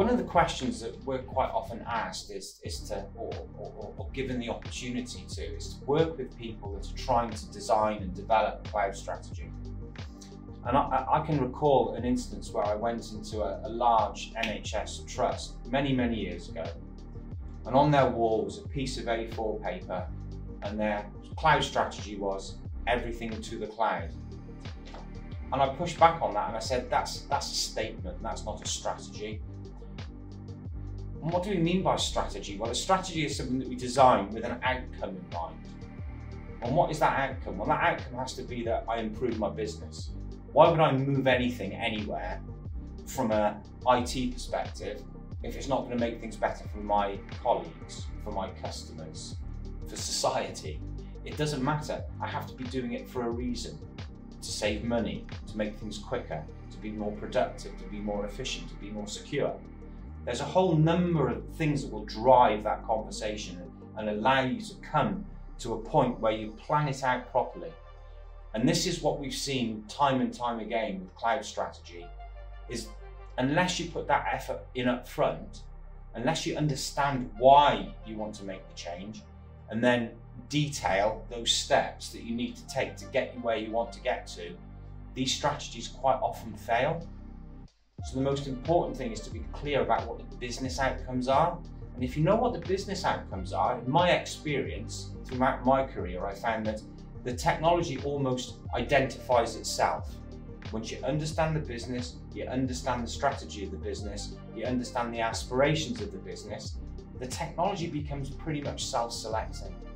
One of the questions that we're quite often asked or given the opportunity to, is to work with people that are trying to design and develop a cloud strategy. And I can recall an instance where I went into a large NHS trust many years ago, and on their wall was a piece of A4 paper, and their cloud strategy was everything to the cloud. And I pushed back on that and I said, that's a statement, that's not a strategy. And what do we mean by strategy? Well, a strategy is something that we design with an outcome in mind. And what is that outcome? Well, that outcome has to be that I improve my business. Why would I move anything anywhere from an IT perspective if it's not going to make things better for my colleagues, for my customers, for society? It doesn't matter. I have to be doing it for a reason. To save money, to make things quicker, to be more productive, to be more efficient, to be more secure. There's a whole number of things that will drive that conversation and allow you to come to a point where you plan it out properly. And this is what we've seen time and time again with cloud strategy, is unless you put that effort in up front, unless you understand why you want to make the change, and then detail those steps that you need to take to get you where you want to get to, these strategies quite often fail. So the most important thing is to be clear about what the business outcomes are. And if you know what the business outcomes are, in my experience, throughout my career, I found that the technology almost identifies itself. Once you understand the business, you understand the strategy of the business, you understand the aspirations of the business, the technology becomes pretty much self-selecting.